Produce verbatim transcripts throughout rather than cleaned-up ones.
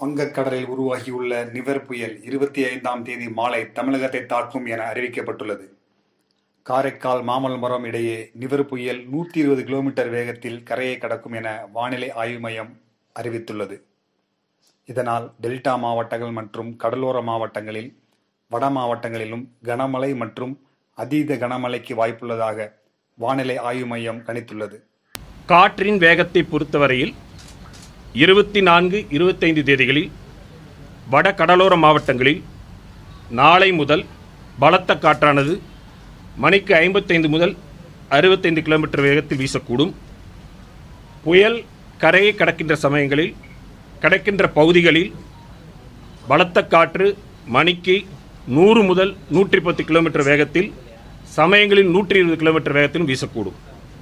வங்கக்கடலில் உருவாகியுள்ள நிவர் புயல் இருபத்தி ஐந்தாம் தேதி மாலை தமிழகத்தை தாக்கும் என அறிவிக்கப்பட்டுள்ளது. காரைக்கால் மாமல்லபுரம் இடையே நிவர் புயல் நூற்றி இருபது கிலோமீட்டர் வேகத்தில் கரையை கடக்கும் என வானிலை ஆய்வு மையம் அறிவித்துள்ளது. இதனால் டெல்டா மாவட்டங்கள் மற்றும் கடலோர மாவட்டங்களில் வட மாவட்டங்களிலும் கனமழை மற்றும் அதீத கனமழைக்கு வாய்ப்புள்ளதாக வானிலை ஆய்வு மையம் கணித்துள்ளது. காற்றின் வேகத்தை பொறுத்தவரையில் இருபத்தி நான்கு இருபத்தைந்து தேதிகளில் வட கடலோர மாவட்டங்களில் நாளை முதல் பலத்த காற்றானது மணிக்கு ஐம்பத்தைந்து முதல் அறுபத்தைந்து கிலோமீட்டர் வேகத்தில் வீசக்கூடும். புயல் கரையை கடக்கின்ற சமயங்களில் கடக்கின்ற பகுதிகளில் பலத்த காற்று மணிக்கு நூறு முதல் நூற்றி பத்து கிலோமீட்டர் வேகத்தில் சமயங்களில் நூற்றி இருபது கிலோமீட்டர் வேகத்தில் வீசக்கூடும்.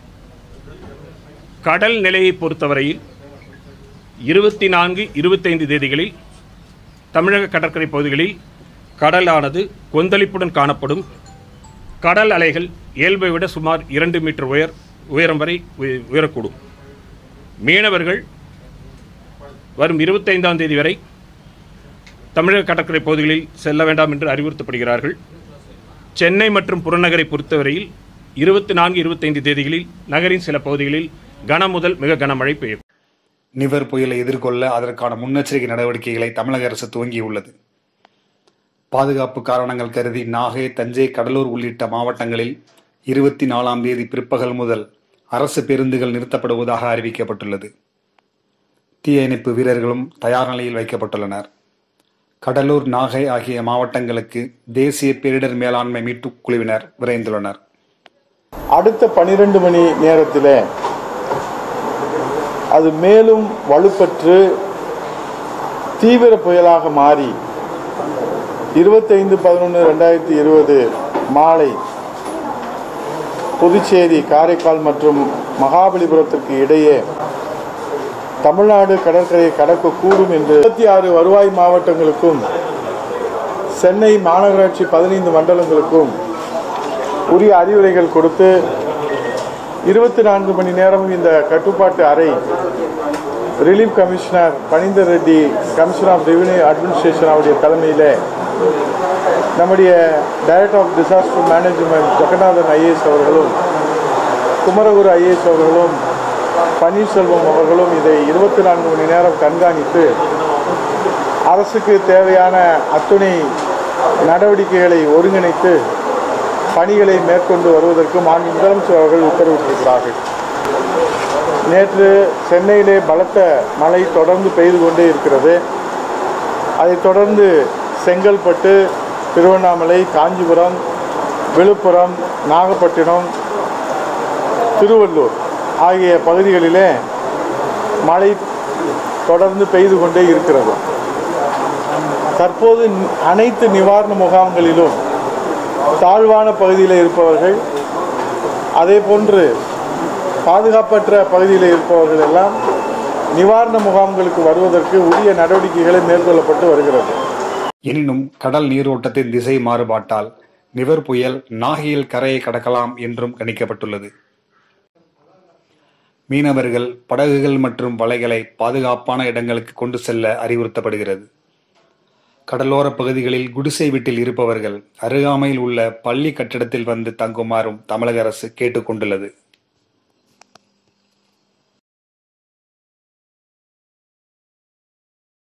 கடல் நிலையை பொறுத்தவரையில் இருபத்தி நான்கு இருபத்தைந்து தேதிகளில் தமிழக கடற்கரை பகுதிகளில் கடலானது கொந்தளிப்புடன் காணப்படும். கடல் அலைகள் இயல்பை விட சுமார் இரண்டு மீட்டர் உயர் உயரம் வரை உயரக்கூடும். மீனவர்கள் வரும் இருபத்தைந்தாம் தேதி வரை தமிழக கடற்கரை பகுதிகளில் செல்ல வேண்டாம் என்று அறிவுறுத்தப்படுகிறார்கள். சென்னை மற்றும் புறநகரை பொறுத்தவரையில் இருபத்தி நான்கு இருபத்தைந்து தேதிகளில் நகரின் சில பகுதிகளில் கன முதல் மிக கனமழை பெய்யும். நிவர் புயலை எதிர்கொள்ள அதற்கான முன்னெச்சரிக்கை நடவடிக்கைகளை தமிழக அரசு துவங்கியுள்ளது. பாதுகாப்பு காரணங்கள் கருதி நாகை, தஞ்சை, கடலூர் உள்ளிட்ட மாவட்டங்களில் இருபத்தி நாலாம் தேதி பிற்பகல் முதல் அரசு பேருந்துகள் நிறுத்தப்படுவதாக அறிவிக்கப்பட்டுள்ளது. தீயணைப்பு வீரர்களும் தயார் நிலையில் வைக்கப்பட்டுள்ளனர். கடலூர், நாகை ஆகிய மாவட்டங்களுக்கு தேசிய பேரிடர் மேலாண்மை மீட்பு குழுவினர் விரைந்துள்ளனர். அடுத்த பனிரெண்டு மணி நேரத்தில் அது மேலும் வலுப்பெற்று தீவிர புயலாக மாறி இருபத்தைந்து பதினொன்று ரெண்டாயிரத்தி இருபது மாலை புதுச்சேரி, காரைக்கால் மற்றும் மகாபலிபுரத்திற்கு இடையே தமிழ்நாடு கடற்கரையை கடக்கக்கூடும் என்று இருபத்தி ஆறு வருவாய் மாவட்டங்களுக்கும் சென்னை மாநகராட்சி பதினைந்து மண்டலங்களுக்கும் உரிய அறிவுரைகள் கொடுத்து இருபத்தி நான்கு மணி நேரமும் இந்த கட்டுப்பாட்டு அறை relief commissioner Phanindar Reddy, commissioner of revenue administration அவருடைய தலைமையில் நம்முடைய director of disaster management Jeganathan IAS அவர்களும், குமரகுரு ஐஏஎஸ் அவர்களும், பன்னீர்செல்வம் அவர்களும் இதை இருபத்தி நான்கு மணி நேரம் கண்காணித்து அரசுக்கு தேவையான அத்துணை நடவடிக்கைகளை ஒருங்கிணைத்து பணிகளை மேற்கொண்டு வருவதற்கு மாண்பு முதலமைச்சர் அவர்கள் உத்தரவிட்டிருக்கிறார்கள். நேற்று சென்னையிலே பலத்த மழை தொடர்ந்து பெய்து கொண்டே இருக்கிறது. அதைத் தொடர்ந்து செங்கல்பட்டு, திருவண்ணாமலை, காஞ்சிபுரம், விழுப்புரம், நாகப்பட்டினம், திருவள்ளூர் ஆகிய பகுதிகளிலே மழை தொடர்ந்து பெய்து கொண்டே இருக்கிறது. தற்போது அனைத்து நிவாரண முகாம்களிலும் தாழ்வான பகுதியில் இருப்பவர்கள், அதே போன்று பாதுகாப்பற்ற பகுதியில் இருப்பவர்கள் எல்லாம் நிவாரண முகாம்களுக்கு வருவதற்கு உரிய நடவடிக்கைகளை மேற்கொள்ளப்பட்டு வருகிறது. எனினும் கடல் நீரோட்டத்தின் திசை மாறுபாட்டால் நிவர் புயல் நாகையில் கரையை கடக்கலாம் என்றும் கணிக்கப்பட்டுள்ளது. மீனவர்கள் படகுகள் மற்றும் வலைகளை பாதுகாப்பான இடங்களுக்கு கொண்டு செல்ல அறிவுறுத்தப்படுகிறது. கடலோர பகுதிகளில் குடிசை வீட்டில் இருப்பவர்கள் அருகாமையில் உள்ள பள்ளி கட்டிடத்தில் வந்து தங்குமாறும் தமிழக அரசு கேட்டுக்கொண்டுள்ளது.